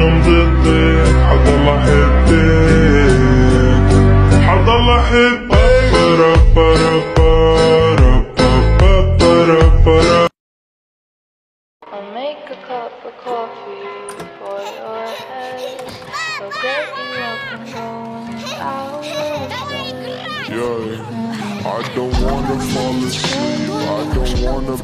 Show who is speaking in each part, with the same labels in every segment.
Speaker 1: اليوم ضدك، حضل احبك، حضل احبك.
Speaker 2: I'll make a cup of coffee for your head. I'll get you up and going out of bed.
Speaker 1: Yeah, I don't wanna fall asleep, I don't wanna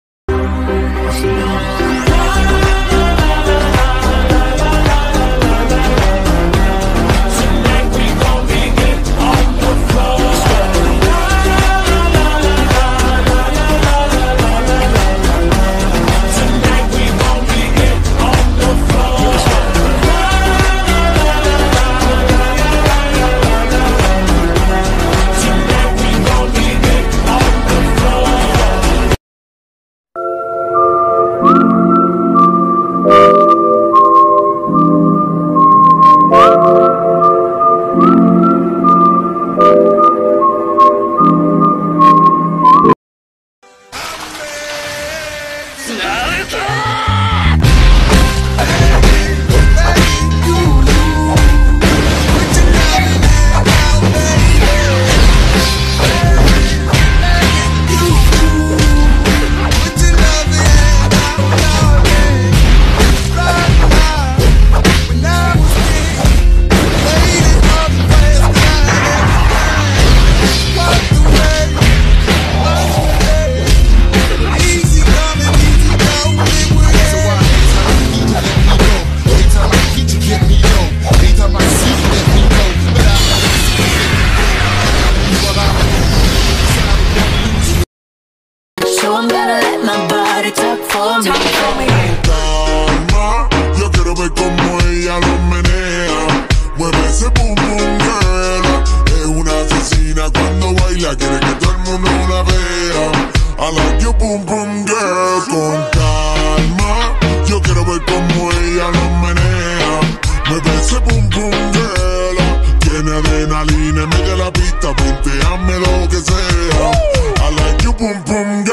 Speaker 3: So I'm gonna let my body talk for me.
Speaker 4: Calma, yo quiero ver cómo ella lo menea. Mueve ese boom boom girl. Es una asesina cuando baila, quiere que todo el mundo la vea. I like your boom boom girl. Con calma, yo quiero ver cómo ella lo menea. Mueve ese boom boom girl. Tiene adrenalina en medio de la pista, punteame lo que sea. I like your boom boom girl.